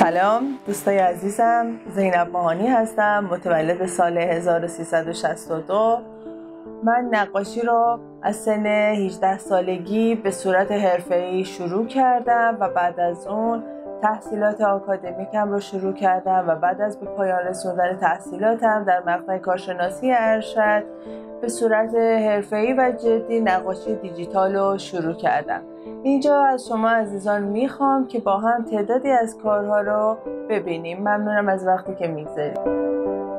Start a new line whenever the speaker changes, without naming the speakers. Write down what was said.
سلام دوستای عزیزم، زینب ماهانی هستم، متولد سال 1362. من نقاشی رو از سن 18 سالگی به صورت حرفه‌ای شروع کردم و بعد از اون تحصیلات آکادمیکم رو شروع کردم و بعد از به پایان رسوندن تحصیلاتم در مقطع کارشناسی ارشد به صورت حرفه‌ای و جدی نقاشی دیجیتال رو شروع کردم. اینجا از شما عزیزان میخوام که با هم تعدادی از کارها رو ببینیم. ممنونم از وقتی که میگذارید.